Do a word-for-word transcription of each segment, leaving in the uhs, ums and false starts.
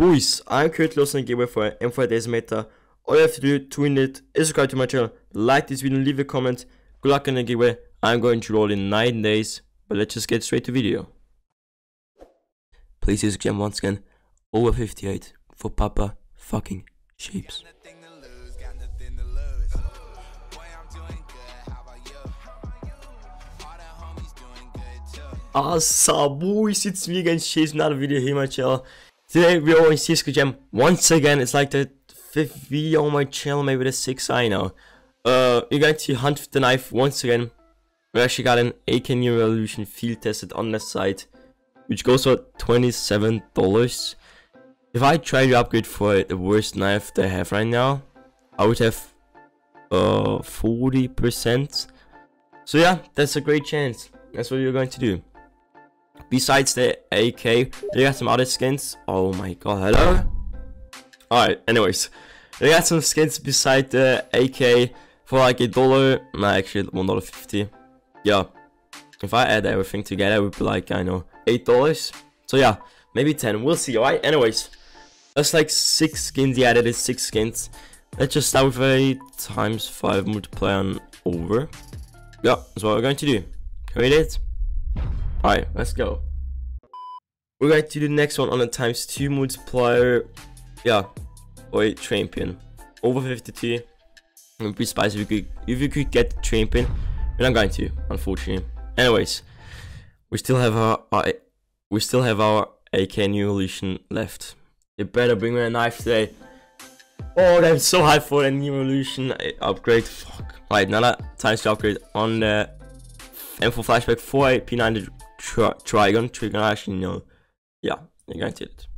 Boys, I'm currently hosting a giveaway for an M four Decimator. All you have to do to win it is subscribe to my channel, like this video and leave a comment. Good luck in the giveaway. I'm going to roll in nine days, but let's just get straight to video. Please use gem once again, over fifty-eight for Papa fucking Shapes. Asa boys, it's me again, Shapes, another video here on my channel. Today we're rolling Cisco Gem once again. It's like the fifth video on my channel, maybe the sixth, I know. Uh, we're going to hunt the knife once again. We actually got an A K New Evolution field tested on the site, which goes for twenty-seven dollars. If I try to upgrade for the worst knife they have right now, I would have uh forty percent. So yeah, that's a great chance. That's what we're going to do. Besides the A K, they got some other skins. Oh my god, hello? Alright, anyways. They got some skins beside the A K for like a dollar. No, actually one dollar fifty. Yeah. If I add everything together, it would be like, I know, eight dollars. So yeah, maybe ten. We'll see, alright? Anyways. That's like six skins. He added six skins. Let's just start with a times five multiplier on over. Yeah, that's what we're going to do. Can we do it? Alright, let's go. We're going to do the next one on a times two multiplier. Yeah, or a champion. Over fifty-two. It would be spicy if you could, if you could get the champion. But I'm going to, unfortunately. Anyways, we still have our, our we still have our A K New Evolution left. You better bring me a knife today. Oh, I'm so hyped for the New Evolution upgrade. Fuck. Right, another times two upgrade on the M four Flashback four A P ninety tri Trigon. Trigon, actually, no. Yeah, you're going to it.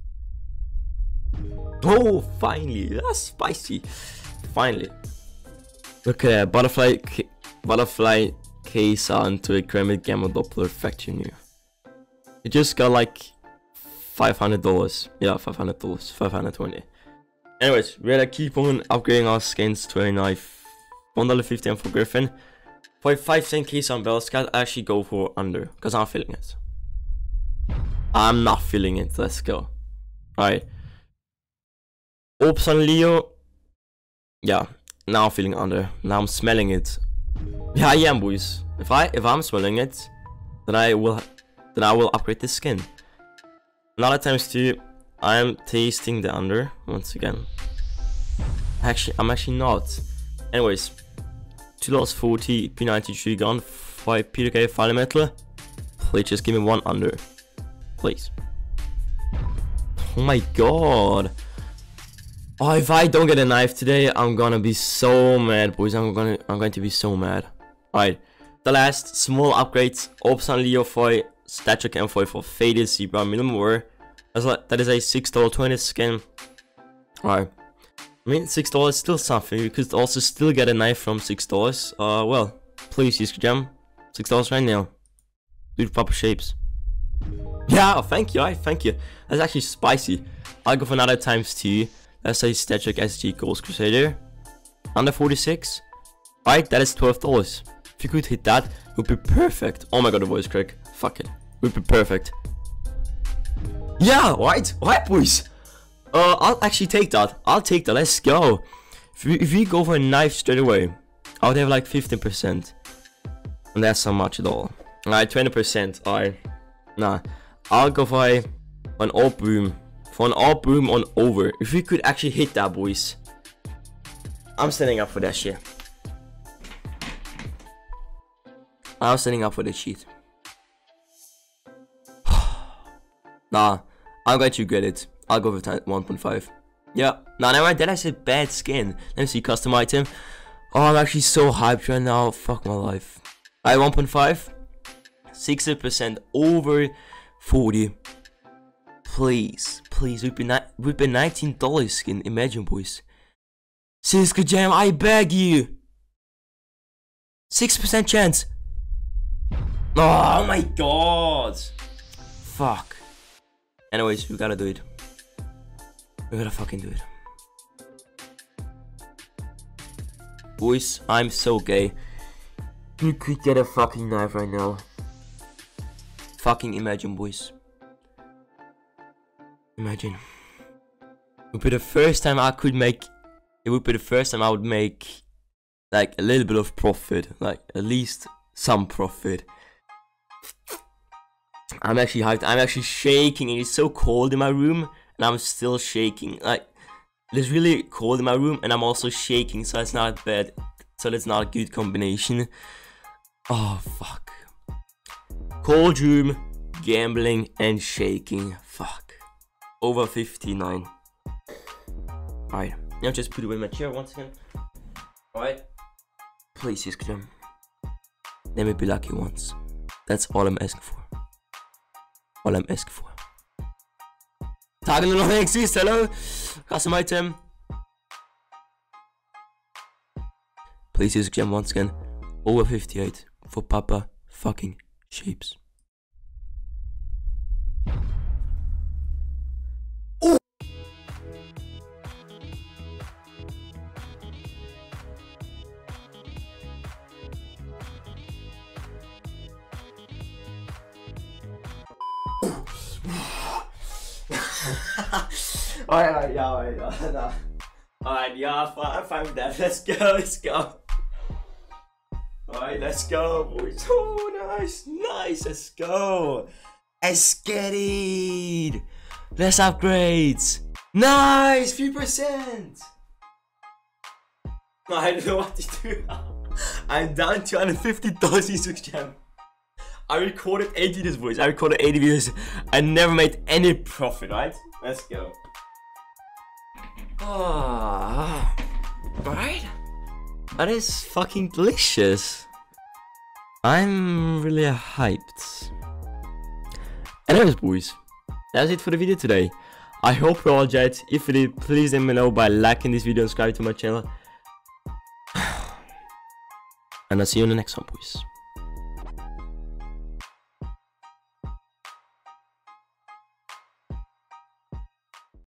Oh, finally. That's spicy. Finally. Look at that. Butterfly, butterfly case onto a Kermit Gamma Doppler Factory New. It just got like five hundred dollars. Yeah, five hundred dollars. five hundred twenty. Anyways, we gotta keep on upgrading our skins to a knife. one dollar fifty for Griffin. For a five cent case on Bell Scout, I actually go for under, because I'm feeling it. I'm not feeling it, let's go. Alright. Oops on Leo. Yeah, now I'm feeling under. Now I'm smelling it. Yeah, I am, boys. If I if I'm smelling it, then I will then I will upgrade this skin. Another times two, I am tasting the under once again. Actually, I'm actually not. Anyways. two dollars forty P ninety-three gun, five P K fire metal. Please just give me one under. Please. Oh my god. Oh, if I don't get a knife today, I'm gonna be so mad, boys. I'm gonna I'm going to be so mad. Alright. The last small upgrades. Opsan Leo for Statue M four for Faded Zebra Minimum War. That is a six dollar twenty skin. Alright. I mean, six dollars is still something. You could also still get a knife from six dollars. Uh, well, please use gem. six dollars right now. Do the proper shapes. Yeah, thank you, I thank you. That's actually spicy. I'll go for another times two. That's a Statue S G Ghost Crusader. Under forty-six. Alright, that is twelve dollars. If you could hit that, it would be perfect. Oh my god, the voice crack. Fuck it. It would be perfect. Yeah, right? Right, boys? Uh, I'll actually take that. I'll take that. Let's go. If we, if we go for a knife straight away, I would have like fifteen percent. And that's not much at all. Alright, twenty percent. Alright. Nah. I'll go for a, an orb boom. For an orb boom on over. If we could actually hit that, boys. I'm standing up for that shit. I'm standing up for that shit. Nah. I'm going to get it. I'll go with one point five. Yeah. No, never mind. That is a bad skin. Let me see. Custom item. Oh, I'm actually so hyped right now. Fuck my life. Alright, one point five. sixty percent over forty. Please. Please. We've been, we've been nineteen dollars skin. Imagine, boys. Cisco Gem, I beg you. six percent chance. Oh my god. Fuck. Anyways, we gotta do it. We gotta fucking do it. Boys, I'm so gay. You could get a fucking knife right now. Fucking imagine, boys. Imagine. would be the first time I could make, it would be the first time I would make like a little bit of profit, like at least some profit. I'm actually hyped. I'm actually shaking. It is so cold in my room and I'm still shaking. Like, it is really cold in my room and I'm also shaking, so it's not bad. So that's not a good combination. Oh fuck. Cold room, gambling and shaking. Fuck. Over fifty-nine. Alright, now just put away my chair once again. Alright. Please, Iskjam. Let me be lucky once. That's all I'm asking for. All I'm asking for. Tagen nur noch exist, hello? Custom item. Please, Iskjam once again. Over fifty-eight for Papa fucking Shapes. Alright, yeah, alright, yeah, no. Alright, yeah, I'm fine, I'm fine with that. Let's go, let's go. Alright, let's go, boys. Oh, nice, nice, let's go. Let's get it. Let's upgrade. Nice, three percent. I don't know what to do. I'm down two hundred fifty dollars in Subscribe. I recorded eighty videos, boys. I recorded eighty videos. I never made any profit, right? Let's go. Ah, oh, right? That is fucking delicious. I'm really hyped. Anyways, boys, that's it for the video today. I hope you all enjoyed. If you did, please let me know by liking this video and subscribing to my channel. And I'll see you in the next one, boys.